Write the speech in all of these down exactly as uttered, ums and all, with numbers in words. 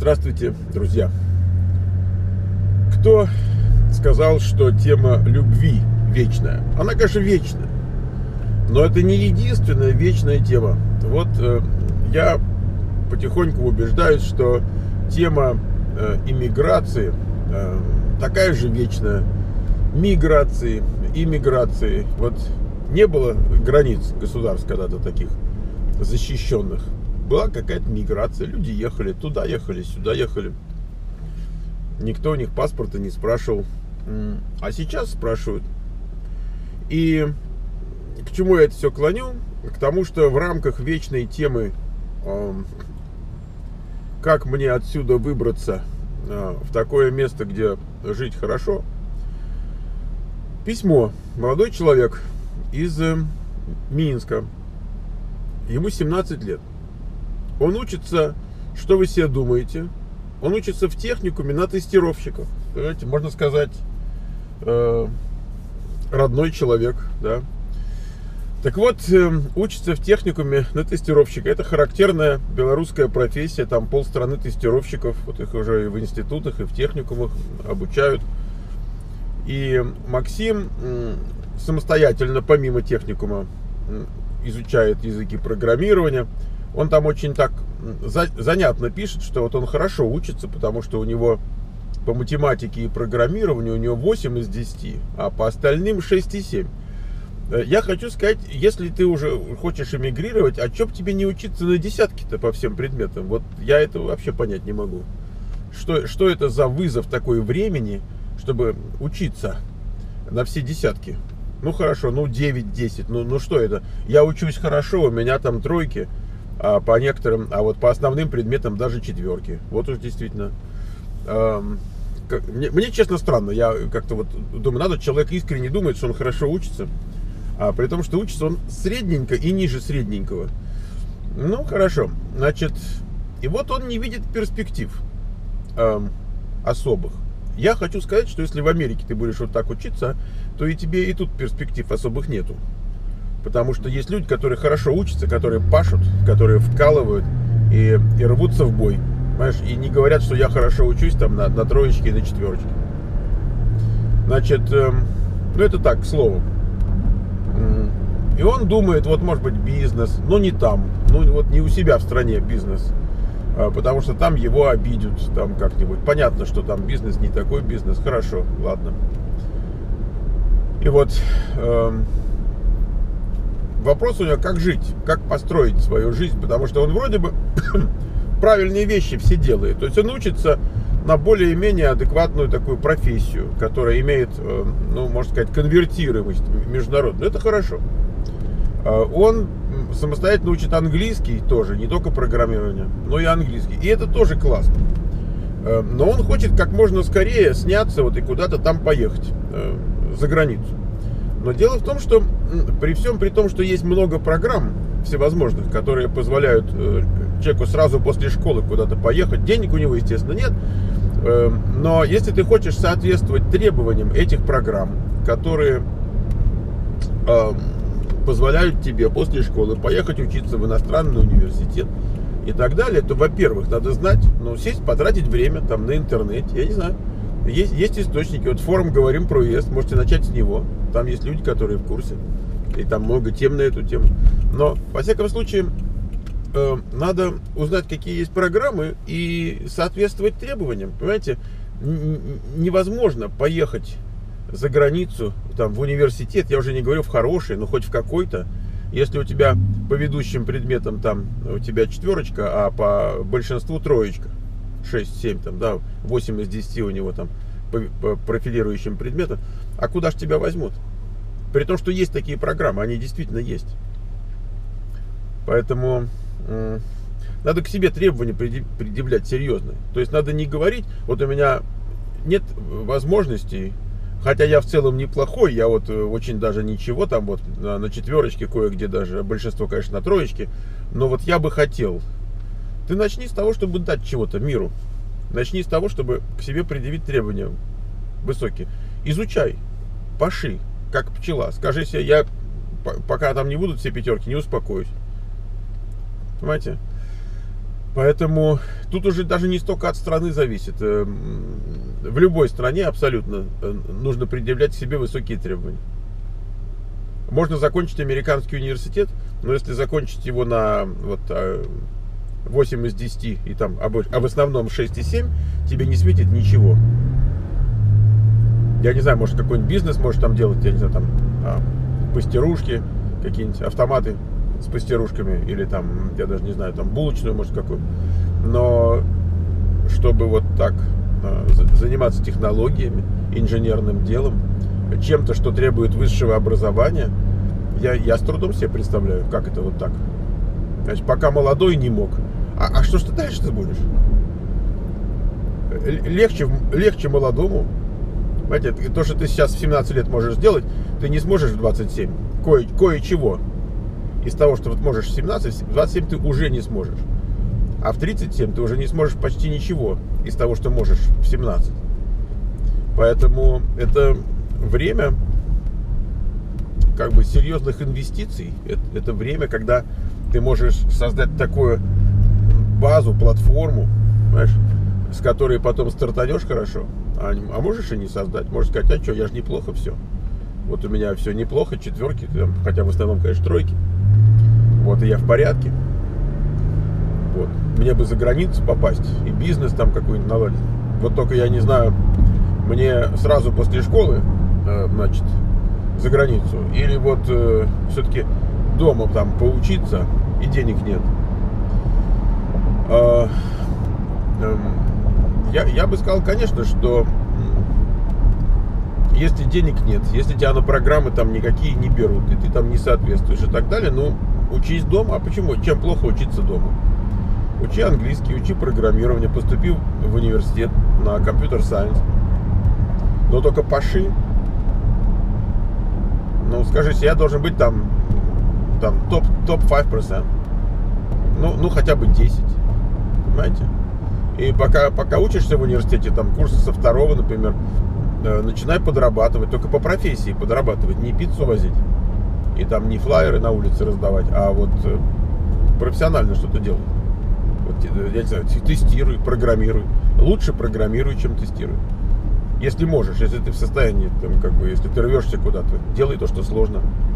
Здравствуйте, друзья! Кто сказал, что тема любви вечная? Она, конечно, вечная, но это не единственная вечная тема. Вот э, я потихоньку убеждаюсь, что тема э, иммиграции э, такая же вечная, миграции, иммиграции. Вот не было границ государств когда-то таких защищенных. Была какая-то миграция, люди ехали, туда ехали, сюда ехали. Никто у них паспорта не спрашивал. А сейчас спрашивают. И к чему я это все клоню? К тому, что в рамках вечной темы э, как мне отсюда выбраться э, в такое место, где жить хорошо, письмо. Молодой человек из э, Минска. Ему семнадцать лет. Он учится, что вы себе думаете? Он учится в техникуме на тестировщика. Понимаете, можно сказать, э, родной человек, да. Так вот, э, учится в техникуме на тестировщика. Это характерная белорусская профессия. Там полстраны тестировщиков. Вот их уже и в институтах, и в техникумах обучают. И Максим э, самостоятельно, помимо техникума, э, изучает языки программирования. Он там очень так за, занятно пишет, что вот он хорошо учится, потому что у него по математике и программированию у него восемь из десяти, а по остальным шесть и семь. Я хочу сказать, если ты уже хочешь эмигрировать, а чё б тебе не учиться на десятки-то по всем предметам? Вот я это вообще понять не могу. Что, что это за вызов такой времени, чтобы учиться на все десятки? Ну хорошо, ну девять-десять, ну, ну что это? Я учусь хорошо, у меня там тройки. А по некоторым, а вот по основным предметам даже четверки. Вот уж действительно. Эм, как, мне, мне честно странно. Я как-то вот думаю, надо, человек искренне думает, что он хорошо учится. А при том, что учится он средненько и ниже средненького. Ну, хорошо. Значит, и вот он не видит перспектив эм, особых. Я хочу сказать, что если в Америке ты будешь вот так учиться, то и тебе и тут перспектив особых нету. Потому что есть люди, которые хорошо учатся, которые пашут, которые вкалывают и, и рвутся в бой. Понимаешь? И не говорят, что я хорошо учусь там на, на троечке и на четверочке. Значит, э, ну это так, к слову. И он думает, вот может быть бизнес, но не там. Ну вот не у себя в стране бизнес. Потому что там его обидят там как-нибудь. Понятно, что там бизнес не такой бизнес. Хорошо, ладно. И вот... Э, Вопрос у него, как жить, как построить свою жизнь, потому что он вроде бы правильные вещи все делает. То есть он учится на более-менее адекватную такую профессию, которая имеет, ну, можно сказать, конвертируемость международную. Это хорошо. Он самостоятельно учит английский тоже, не только программирование, но и английский. И это тоже классно. Но он хочет как можно скорее сняться вот и куда-то там поехать, за границу. Но дело в том, что при всем при том, что есть много программ всевозможных, которые позволяют э, человеку сразу после школы куда-то поехать, денег у него, естественно, нет. Э, но если ты хочешь соответствовать требованиям этих программ, которые э, позволяют тебе после школы поехать учиться в иностранный университет и так далее, то, во-первых, надо знать, ну, сесть, потратить время там на интернете, я не знаю. Есть, есть источники, вот форум «Говорим про ЕС», можете начать с него. Там есть люди, которые в курсе. И там много тем на эту тему. Но, во всяком случае, э, надо узнать, какие есть программы и соответствовать требованиям. Понимаете, невозможно поехать за границу, там, в университет, я уже не говорю в хороший, но хоть в какой-то, если у тебя по ведущим предметам там у тебя четверочка, а по большинству троечка. шесть-семь, там, да, восемь из десяти у него там по, по профилирующим предметам. А куда ж тебя возьмут? При том, что есть такие программы, они действительно есть. Поэтому э, надо к себе требования предъявлять серьезные. То есть надо не говорить, вот у меня нет возможностей, хотя я в целом неплохой, я вот очень даже ничего, там вот на, на четверочке кое-где даже, большинство, конечно, на троечке, но вот я бы хотел. Ты начни с того, чтобы дать чего-то миру. Начни с того, чтобы к себе предъявить требования высокие. Изучай, паши, как пчела. Скажи себе, я пока там не будут все пятерки, не успокоюсь. Понимаете? Поэтому тут уже даже не столько от страны зависит. В любой стране абсолютно нужно предъявлять к себе высокие требования. Можно закончить американский университет, но если закончить его на вот, восемь из десяти, и там, а в основном шесть и семь, тебе не светит ничего. Я не знаю, может какой-нибудь бизнес можешь там делать, я не знаю, там пастерушки, какие-нибудь автоматы с пастерушками, или там, я даже не знаю, там булочную, может, какую. Но чтобы вот так заниматься технологиями, инженерным делом, чем-то, что требует высшего образования, я, я с трудом себе представляю, как это вот так. Значит, пока молодой не мог. А, а что ж ты дальше ты будешь? Легче, легче молодому. Понимаете, то, что ты сейчас в семнадцать лет можешь сделать, ты не сможешь в двадцать семь. Кое, кое-чего. Из того, что вот можешь в семнадцать, в двадцать семь ты уже не сможешь. А в тридцать семь ты уже не сможешь почти ничего из того, что можешь в семнадцать. Поэтому это время как бы серьезных инвестиций. Это, это время, когда ты можешь создать такую базу, платформу, понимаешь, с которой потом стартанешь хорошо. А, а можешь и не создать. Можешь сказать, а что, я же неплохо все. Вот у меня все неплохо, четверки, там, хотя в основном, конечно, тройки. Вот, и я в порядке. Вот. Мне бы за границу попасть и бизнес там какой-нибудь наладить. Вот только я не знаю, мне сразу после школы, э, значит, за границу, или вот э, все-таки дома там поучиться, и денег нет. Э, э, я, я бы сказал, конечно, что если денег нет, если тебя на программы там никакие не берут, и ты там не соответствуешь и так далее, ну, учись дома. А почему? Чем плохо учиться дома? Учи английский, учи программирование, поступи в университет на компьютер-сайенс. Но только паши. Ну, скажи, я должен быть там, там топ, топ пять процентов. Ну, ну, хотя бы десять. Понимаете? И пока, пока учишься в университете, там, курсы со второго, например, э, начинай подрабатывать. Только по профессии подрабатывать. Не пиццу возить. И там не флаеры на улице раздавать, а вот э, профессионально что-то делать. Я не знаю, тестируй, программируй. Лучше программируй, чем тестируй. Если можешь, если ты в состоянии, там, как бы, если ты рвешься куда-то, делай то, что сложно.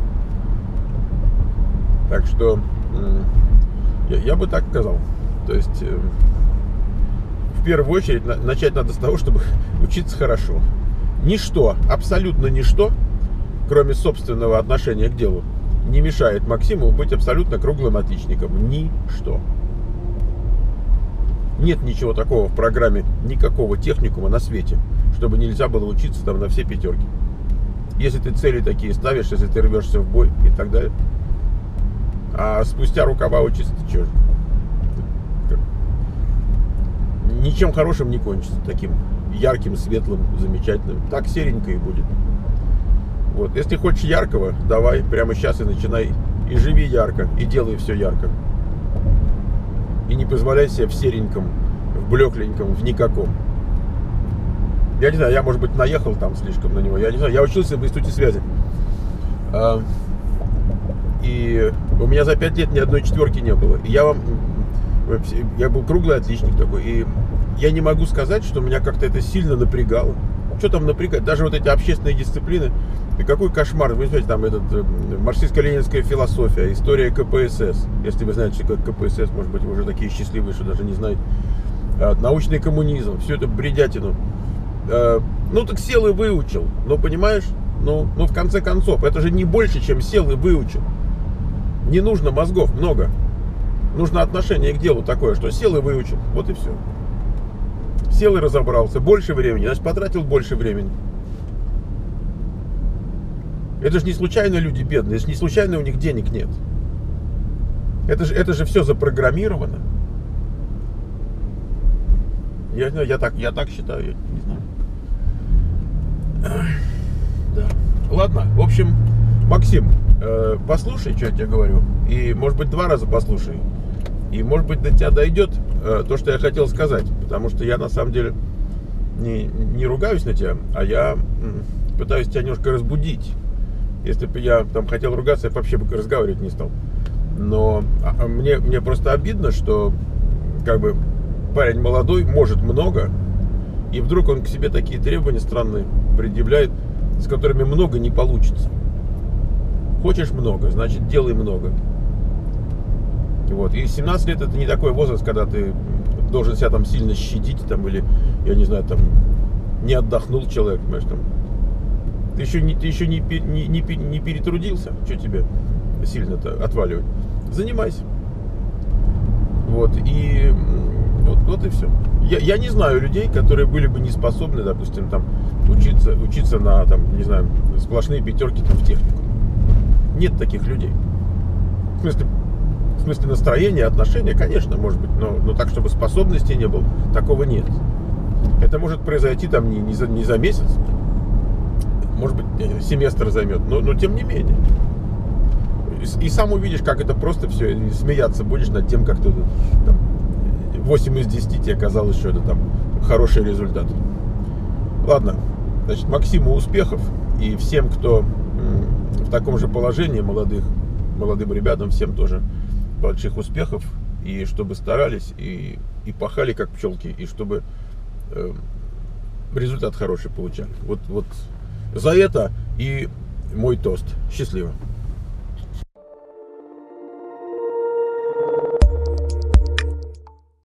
Так что я, я бы так сказал. То есть в первую очередь начать надо с того, чтобы учиться хорошо. Ничто, абсолютно ничто, кроме собственного отношения к делу, не мешает Максиму быть абсолютно круглым отличником. Ничто. Нет ничего такого в программе, никакого техникума на свете, чтобы нельзя было учиться там на все пятерки. Если ты цели такие ставишь, если ты рвешься в бой и так далее. А спустя рукава учиться, ты что же? Ничем хорошим не кончится, таким ярким, светлым, замечательным. Так серенько и будет. Вот. Если хочешь яркого, давай прямо сейчас и начинай. И живи ярко, и делай все ярко. И не позволяй себе в сереньком, в блекленьком, в никаком. Я не знаю, я, может быть, наехал там слишком на него. Я не знаю, я учился в институте связи. И у меня за пять лет ни одной четверки не было. И я вам... Я был круглый отличник такой. И я не могу сказать, что меня как-то это сильно напрягало. Что там напрягать? Даже вот эти общественные дисциплины. И какой кошмар. Вы знаете, там этот, марксистско-ленинская философия, история ка пэ эс эс. Если вы знаете, что такое ка пэ эс эс, может быть, вы уже такие счастливые, что даже не знаете. Научный коммунизм. Все это бредятину. Ну, так сел и выучил. Ну, понимаешь? Ну, ну, в конце концов, это же не больше, чем сел и выучил. Не нужно мозгов много. Нужно отношение к делу такое, что сел и выучил. Вот и все. Сел и разобрался. Больше времени, значит, потратил больше времени. Это же не случайно люди бедные. Это же не случайно у них денег нет. Это же, это же все запрограммировано. Я, я, так, я так считаю, я не знаю. Да. Ладно, в общем, Максим, э, послушай, что я тебе говорю. И, может быть, два раза послушай. И, может быть, до тебя дойдет э, то, что я хотел сказать. Потому что я, на самом деле, не, не ругаюсь на тебя, а я м, пытаюсь тебя немножко разбудить. Если бы я там хотел ругаться, я вообще бы разговаривать не стал. Но а, мне, мне просто обидно, что как бы парень молодой, может много, и вдруг он к себе такие требования странные предъявляет, с которыми много не получится. Хочешь много, значит делай много. Вот. И семнадцать лет это не такой возраст, когда ты должен себя там сильно щадить, там, или, я не знаю, там, не отдохнул человек, понимаешь, там. Ты еще не, ты еще не, не, не, не перетрудился, что тебе сильно-то отваливать. Занимайся. Вот, и вот, вот и все. Я, я не знаю людей, которые были бы не способны, допустим, там, учиться, учиться на, там, не знаю, сплошные пятерки там, в технику. Нет таких людей. В смысле, в смысле настроения, отношения, конечно, может быть, но, но так, чтобы способностей не было, такого нет. Это может произойти там не, не, за, не за месяц, может быть, семестр займет, но, но тем не менее. И, и сам увидишь, как это просто все, и смеяться будешь над тем, как ты там, восемь из десяти тебе казалось, что это там хороший результат. Ладно, значит, Максиму успехов, и всем, кто в таком же положении, молодых, молодым ребятам, всем тоже больших успехов, и чтобы старались, и, и пахали как пчелки, и чтобы э, результат хороший получали. Вот, вот за это и мой тост. Счастливо.